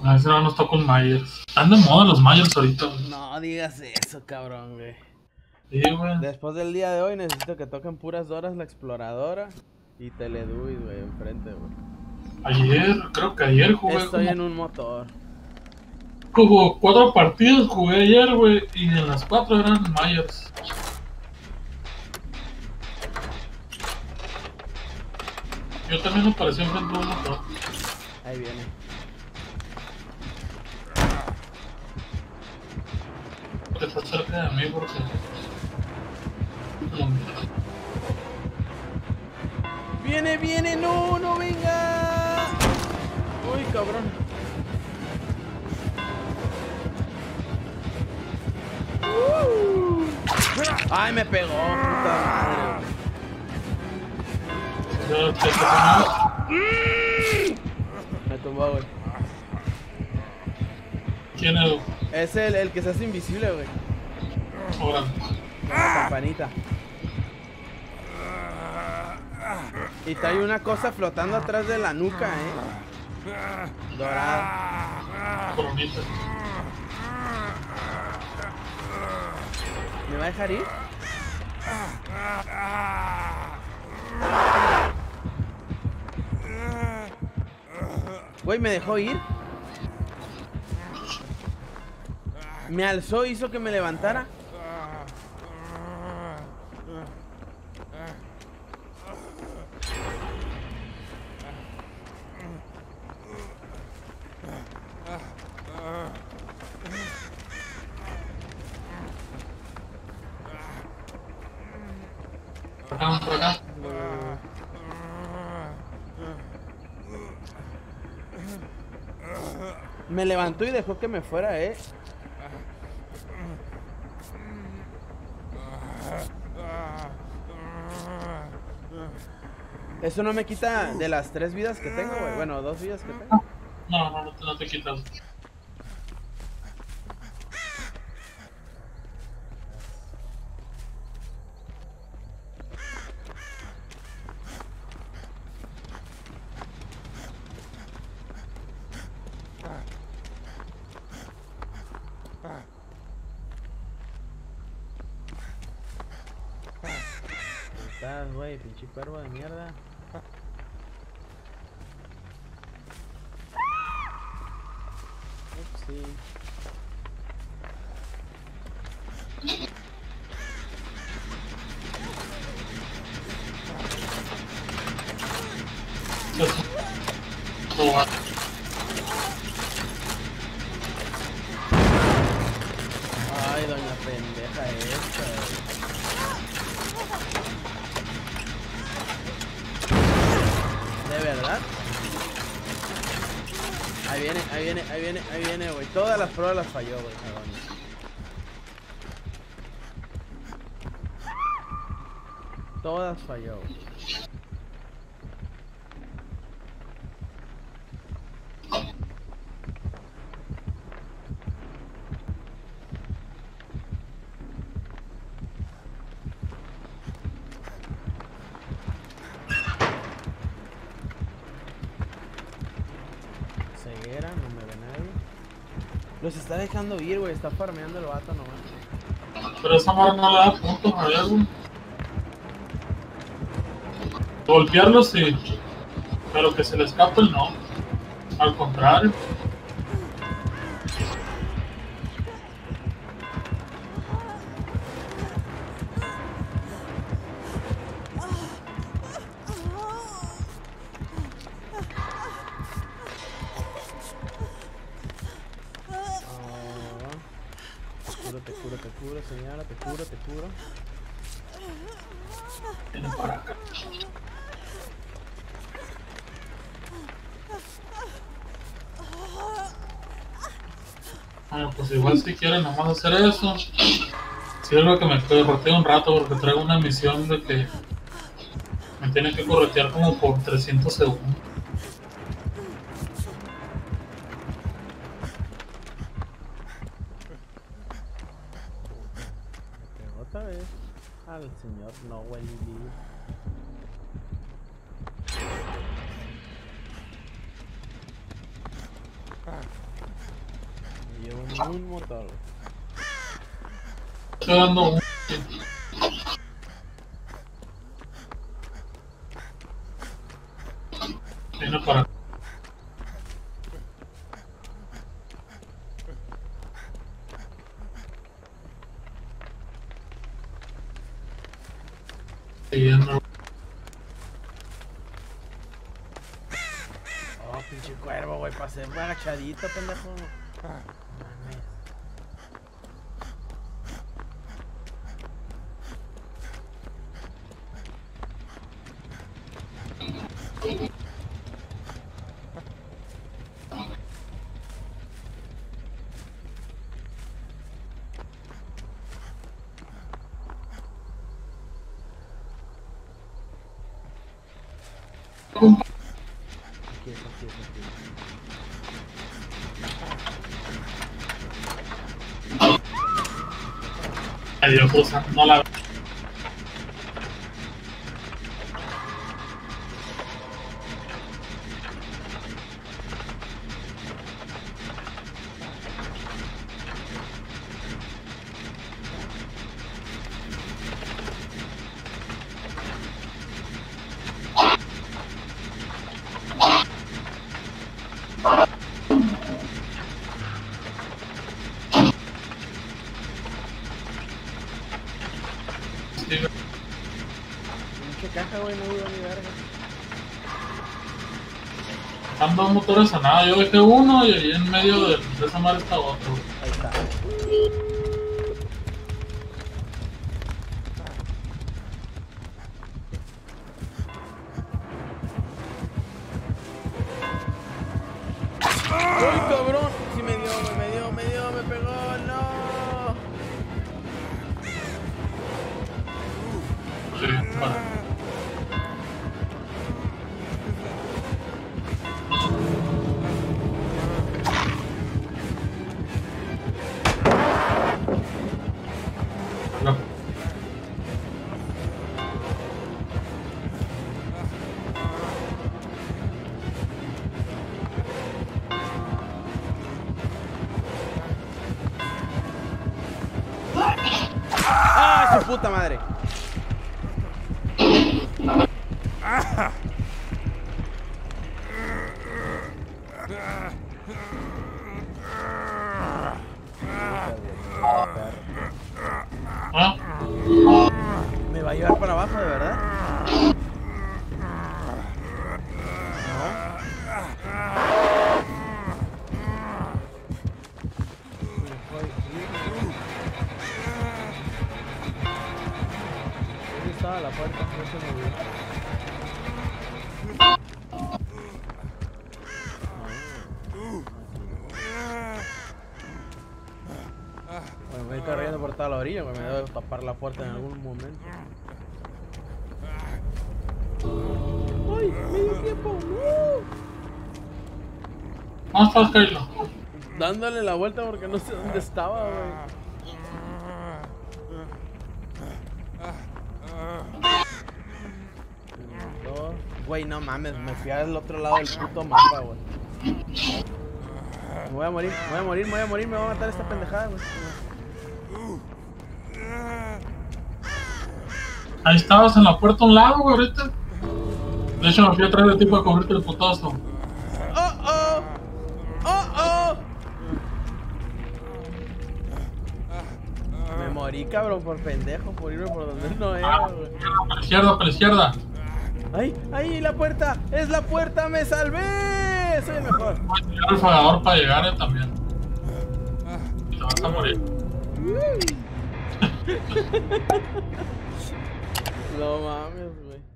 A ver si no nos toca un Myers. Están de moda los Myers ahorita, güey. No digas eso, cabrón, güey. Sí, güey. Después del día de hoy necesito que toquen puras horas la exploradora y Teledubbies, güey, enfrente, güey. Creo que ayer jugué Estoy en un motor. como 4 partidos jugué ayer, güey, y en las 4 eran Myers. Yo también aparecí enfrente de un motor. Ahí viene. Que está cerca de mí porque... No, Viene, no venga. Uy, cabrón. Ay, me pegó, puta madre. Me tumbó, güey. ¿Quién es? Es el que se hace invisible, güey. Ahora. La campanita. Y trae una cosa flotando atrás de la nuca, dorada. Coronita. ¿Me va a dejar ir? Güey, ¿me dejó ir? Me alzó, hizo que me levantara. Por acá. Me levantó y dejó que me fuera, Eso no me quita de las 3 vidas que tengo, güey. Bueno, 2 vidas que tengo. No te quitas. Estás, güey, pinche cuervo de mierda. Sí. Ay, doña pendeja esta. ¿De verdad? Ahí viene, güey. Todas las pruebas las falló, güey, cabrón. Todas falló, güey. Ceguera, no me ve nadie. Los está dejando ir, güey. Está farmeando el vato nomás. Pero esa madre no le da puntos a ver, güey. Golpearlos sí, pero que se le escape el no. Al contrario. Te curo, señora, te curo. Vienen para acá. Bueno, pues igual si quieren nomás hacer eso, sirve que me corretee un rato porque traigo una misión de que me tienen que corretear como por 300 segundos. Otra vez al señor Noel Lee. Un motor. Estoy dando un... Viene para acá. Siguiendo. Oh, pinche cuervo, güey, pasé agachadito, pendejo. Mames. Adiós, cosa, no la... Pinche caja, güey, no dudo ni verga. Están dos motores a nada, yo dejé uno y ahí en medio de esa madre está otro. Ahí está. ¡Ay, cabrón! Sí me dio, me pegó, no. Sí, para. No. ¡Ah, su puta madre! ¿Ah? ¿Me va a llevar para abajo, de verdad? ¿Dónde estaba la puerta? No se movió. Bueno, me voy corriendo por toda la orilla, porque me debo tapar la puerta en algún momento. ¡Ay! ¡Medio tiempo! ¡No! ¿Dónde estás, Kylo? Dándole la vuelta porque no sé dónde estaba, güey. Güey, no mames, me fui al otro lado del puto mapa, güey. Me voy a morir, me va a matar esta pendejada, güey. Ahí estabas en la puerta a un lado, güey, ahorita. De hecho, me fui atrás de ti para cogerte el putazo. ¡Oh, oh! ¡Oh, oh! Me morí, cabrón, por pendejo, por irme por donde no era, güey. Para la izquierda. ¡Ay! ¡Ay! ¡La puerta! ¡Es la puerta! ¡Me salvé! Soy el mejor. Voy a tirar el fagador para llegar, también. Y te vas a morir. No mames, güey.